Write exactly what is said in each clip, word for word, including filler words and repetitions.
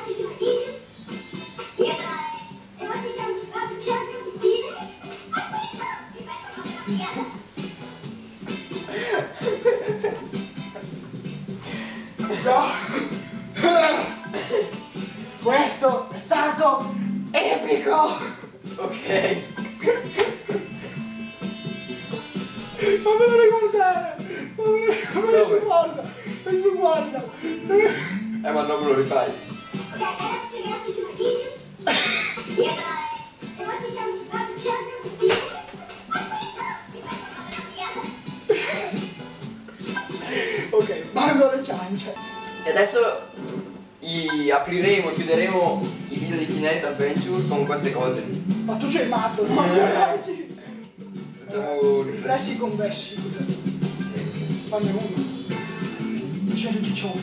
No. Questo è stato epico. Ok. Fammelo riguardare. Come si guarda? Come si guarda? Eh, ma non me lo rifai. Ragazzi, sono Jesus. Io sono Alex. E oggi siamo giocati più di tutti. Ok, bando alle ciance. E adesso i apriremo e chiuderemo i video di Kinect Adventure con queste cose. Ma tu sei matto, no? Eh. Facciamo Riflessi convessi, cos'è? Fanne uno. centodiciotto.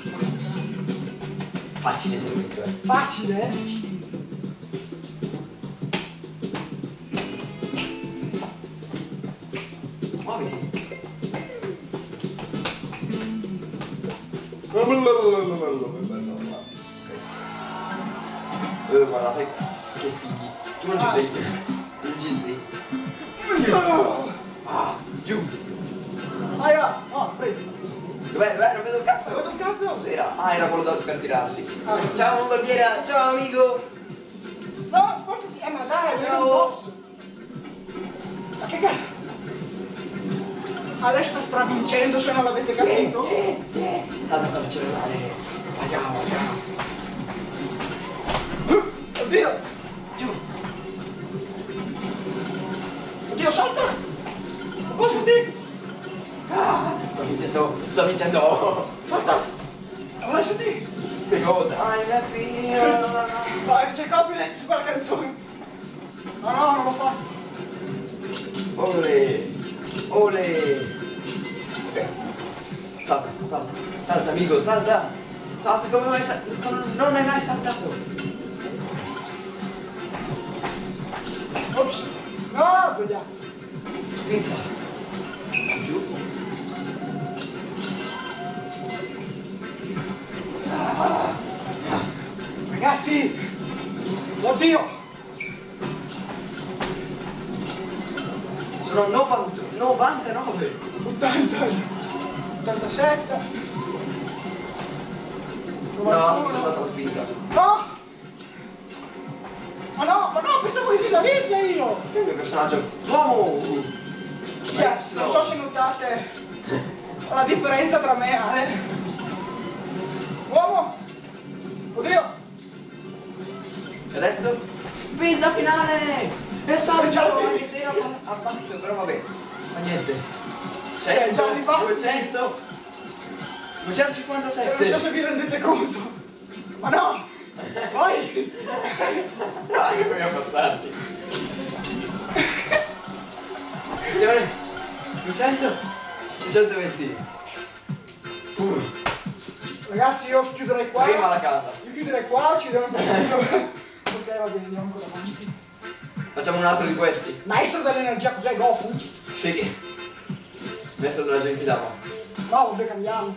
Facile c'è scritto, eh. Facile, eh? Muoviti. Eh, guardate che fighi. Tu non ci sei. Non ci sei. Ah, giù. Aia, no, preso. Dov'è? Dov'è? Non vedo il cazzo. Non vedo un cazzo. Cos'era? Ah, era quello da per tirarsi. Ah, sì. Ciao Mondorbiera, ciao amico. No, spostati. Eh, ma dai, Ciao. ciao. Non posso. Ma che cazzo? Alex sta stravincendo, se non l'avete capito. Eh, eh, eh. Salta per il cellulare. Andiamo, andiamo. Oddio. Giù. Oddio, salta. Spostati. Ah, sto vincendo, sto vincendo. Salta. Lasciati. Che cosa? I'm happy. Vai, c'è copyright su quella canzone. No, no, non l'ho fatto. Ole. Ole. Ok. Salta, salta, salta amico, salta. Salta come mai saltato? Non hai mai saltato. Ops. No, ho sbagliato. Spinta. Giù. Ragazzi. Oddio. Sono novanta, novantanove. ottanta. ottantasette. No, non sono andata la spinta. No. Ma no, ma no, pensavo che si salisse io. Il mio personaggio. Uomo! Cioè, non so se notate la differenza tra me e Ale. Uomo! Oddio! E adesso? Spinta finale! E sono già anche se era abbasso, però vabbè. Ma niente. Cioè, è già arrivato. duecento. duecentocinquantasette. Non so se vi rendete conto. Ma no! Poi! No, che dobbiamo passarti. duecento. duecentoventi. Uh. Ragazzi, io chiuderei qua. Prima la casa. Io chiuderei qua, ci devo un po'. Ok, va bene, andiamo ancora avanti. Facciamo un altro di questi. Maestro dell'energia, cos'è Goku? Sì. Adesso della gente dava. No, vabbè, cambiamo.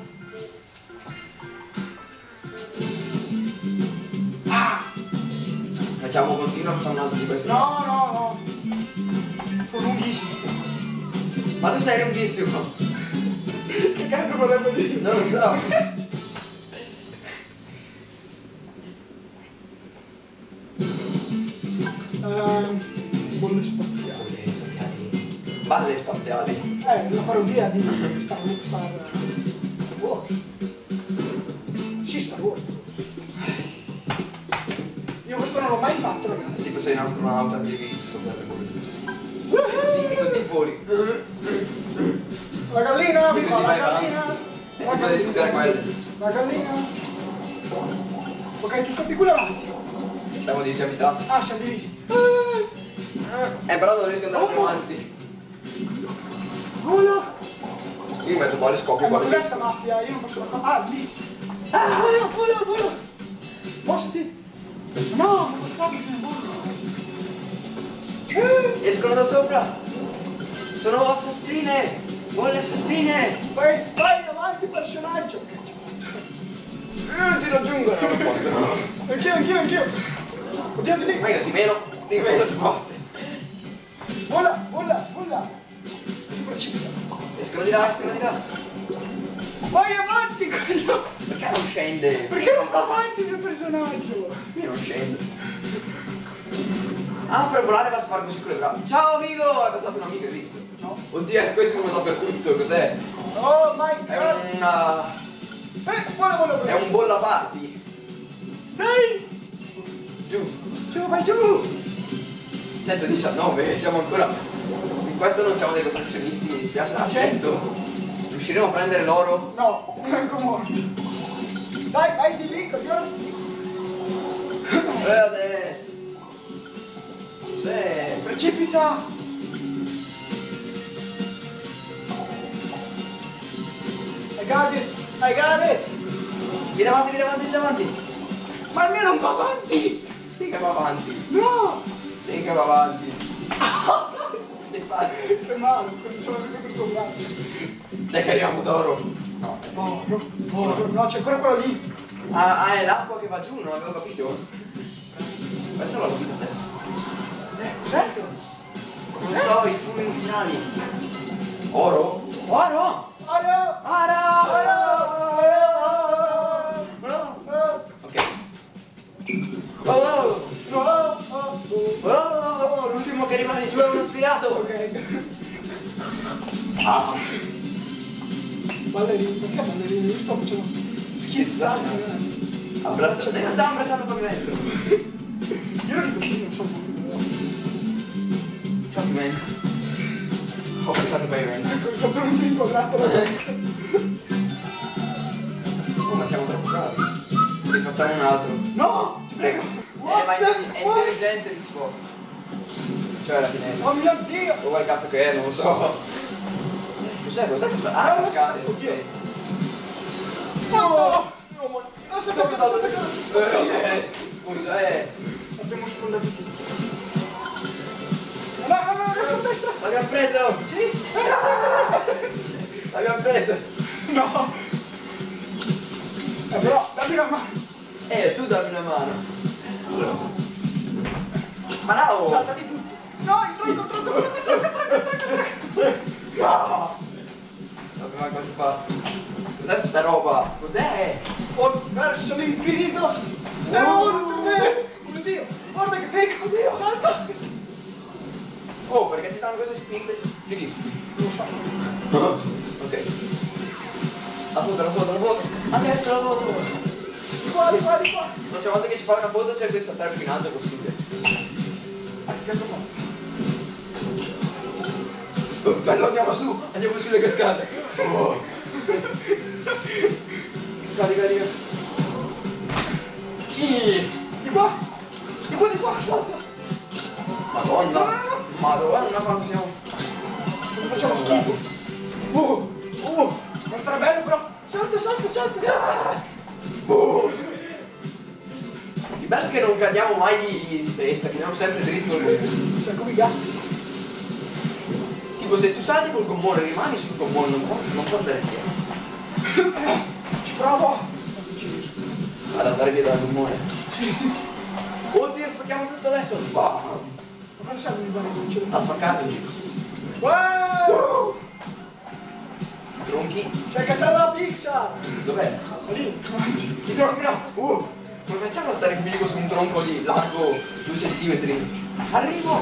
Ah! Facciamo continuo, facciamo un altro di questi. No, no, no. Sono lunghissimi. Ma tu sei lunghissimo. Che cazzo vorrebbe dire? Non lo so. Ehm, bolle spaziali. Balle spaziali. Balle spaziali. Eh, una parodia di Star Star Wars. Sì, Star Wars. Io questo non l'ho mai fatto, ragazzi. Tipo sei un astronauta devi toccare così, così voli. La gallina, Così viva la vai gallina. avanti. La E poi devi scoprire quelle. La gallina. Ok, tu scopri quello avanti. Siamo divisi a metà. Ah, siamo divisi. Eh però non riesco ad andare più Oh. avanti. Volo. Io metto qua le scopri Eh, ma qua. cos'è sta mafia? Io non posso... Ah, lì. Ah, volo, volo, volo. Spostati. No, ma non sta bene, volo. Eh, Escono da sopra. Sono assassine. Bolle assassine. Vai, vai avanti personaggio. Eh, ti raggiungono. Non posso. Anch'io, anch'io, anch'io. Oddio, di lì. Ma io di meno, di meno di volte. Vola, vola, vola. Si precipita. Escono di là, escono di là. Vai avanti, coglione. Perché non scende? Perché non va avanti il mio personaggio? Io non scendo. Ah, per volare basta fare così con le braccia. Ciao amico! È passato un amico, hai visto? No. Oddio, questo sono dappertutto, cos'è? Oh my È god. una... Eh, vola, vola, vola. è un bolla party. Dai. Giù. Giù, vai giù. centodiciannove, siamo ancora... In questo non siamo dei professionisti, mi dispiace. Ah, cento. Riusciremo a prendere l'oro? No, non è ancora morto. Dai, vai di lì, coglione. E adesso. Cos'è? Precipita. I got it, I got it. Vieni avanti, vieni avanti, vieni avanti. Ma il mio non va avanti. Sì che va avanti. No. Sì che va avanti. Stai fatto? Che male, quando sono venuto il tuo braccio. Dai che arriviamo d'oro. No. Oh, no, oh, no, no, c'è ancora quella lì. Ah, ah, è l'acqua che va giù, non avevo capito. Questo l'ho capito adesso. Eh, certo. Non so, i fumi finali. Oro? Oro? Oro, Oro! oro, No. oro. Ok. Oh, oh, No, oh, oh. oh, oh, l'ultimo che rimane giù è uno sfigato. Ok. Ah. Ballerini, perché ballerini? Io sto facendo schizzati. Abbraccio. Dai, non stavo abbracciando il pavimento. Io non li faccio, non so. Pavimento. Ho abbracciato il pavimento. Sono venuto inquadrato. Oh, ma siamo troppo bravi. Ne facciamo un altro. No, ti prego. Eh, What ma è, the è fuck? intelligente l'Xbox. Cioè alla fine. Oh mio Dio. O quel cazzo che è, non lo so. Cos'è? Cos'è questa? Ah, No, cascate. non so, oddio. Ok. No. Non so Dove perché sta? sono attaccato. Eh, Cos'è? Abbiamo sfondato tutto. No, no, no, adesso a destra. L'abbiamo preso! Sì. Destra, destra, destra. L'abbiamo preso! No. Eh, però, dammi una mano. Eh, tu dammi una mano. Ma no! Salta di tutto. No, il tronco, il tronco, il tronco, il tronco, il tronco, il tronco. No! Sapeva cosa fa. Cos'è sta roba? Cos'è? Oh, verso l'infinito. E oltre. Oh Dio, guarda che figo. Oddio, salta. Oh, perché ci danno queste spinte fighissime. Non so. Ok. La foto, la foto, la foto. A destra la foto. Di qua, di qua, di qua. La prossima volta che ci fa una foto cerco di saltare più in alto possibile. Ah, che cazzo fa? Oh, bello, andiamo su, andiamo sulle cascate. Oh. Carica, carica. Ih. Di qua. Di qua, di qua, salta. Madonna. Madonna, quanto siamo. Non facciamo schifo. Uh, uh. Ma sarà bello però. Salta, salta, salta, salta. Oh. Il bello è che non cadiamo mai di, di testa, che andiamo sempre dritti col gommone. Cioè, come i gatti. Tipo se tu salti col gommone rimani sul gommone, non può, non può andare via. Ci provo. Ad andare via dal gommone. Oddio, spacchiamo tutto adesso. Wow. Ma cosa serve di dare? A spaccarli. Wow! Tronchi? C'è il castello della Pixar! Dov'è? Lì, avanti. I tronchi no! Uh, come facciamo a stare in bilico su un tronco di largo due centimetri? Arrivo!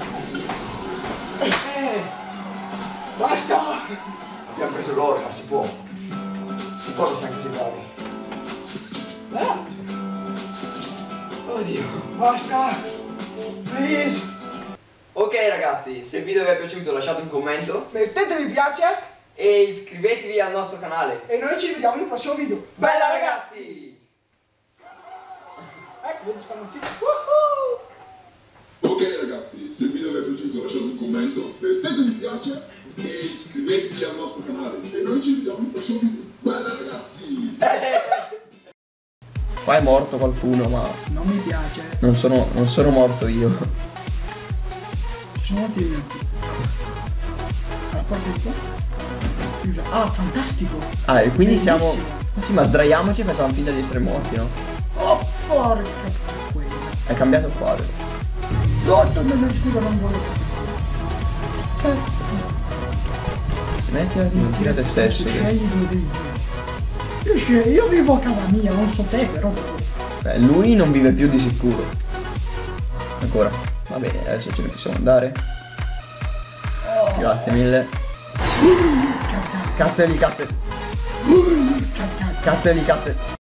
Eh! Basta! Abbiamo preso l'oro, ma si può. Si può che siamo così bravi. Eh? Oddio. Basta! Please! Ok ragazzi, se il video vi è piaciuto lasciate un commento Mettete mi piace e iscrivetevi al nostro canale. e noi ci vediamo nel prossimo video. Bella ragazzi! Ecco, vedi fanno schifo. Ok ragazzi, se il video vi è piaciuto lasciate un commento, mettete mi piace e iscrivetevi al nostro canale e noi ci vediamo nel prossimo video. Bella ragazzi! Qua è morto qualcuno, ma Non mi piace. non sono, non sono morto io. Ci sono molti eventi. La porta di qua. Chiusa. Ah, fantastico! Ah, e quindi siamo... Bellissimo. Sì, ma sdraiamoci e facciamo finta di essere morti, no? Oh! porca quella. È cambiato il quadro. No, no, no, no, scusa, non volevo. Cazzo. Smettila di mentire a te stesso. che- Scegli due dei due. Io, sceg- io vivo a casa mia, non so te, però. Beh, lui non vive più di sicuro. Ancora. Va bene, adesso ce ne possiamo andare. Grazie mille. Cazzo lì, cazzo. Cazzo lì, cazzo.